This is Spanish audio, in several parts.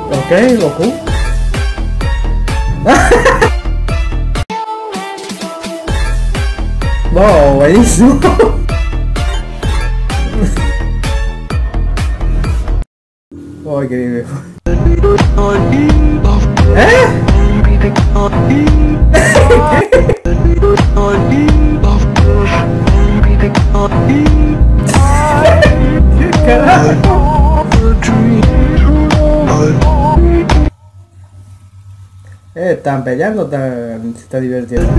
Ok, Goku. Wow, buenísimo. Ay, qué bien. ¿Eh? ¿Qué carajo? Están peleando, se está divirtiendo.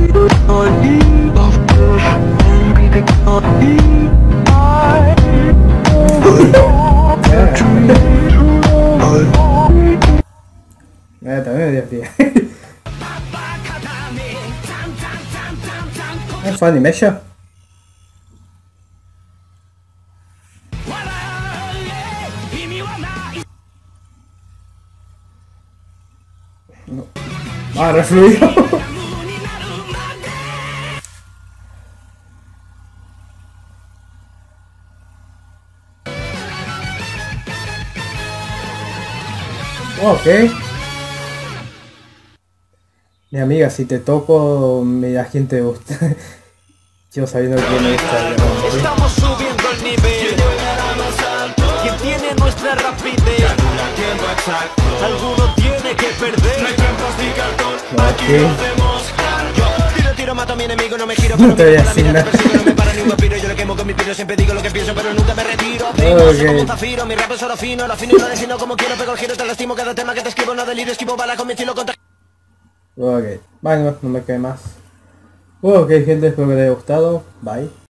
También me divertía. ¿Fue Animation? No. Ah, refluido. Ok. Mi amiga, si te toco, me dirás quién te gusta. Yo sabiendo quién me gusta. Estamos subiendo el nivel. ¿Quién tiene nuestra rapidez? Alguno tiene que perder. Tiro, mato a mi enemigo, no me giro. No te voy a decir nada. No me para ni un vampiro. Yo le quemo con mi tiro, siempre digo lo que pienso, pero nunca me retiro. Soy como un zafiro, mi rap es oro fino. La fino y no desino como quiero, pego el giro, te lastimo. Cada tema que te escribo, no deliro, esquivo bala con mi estilo contra. Ok, bueno, no me quede más. Ok, gente, espero que les haya gustado. Bye.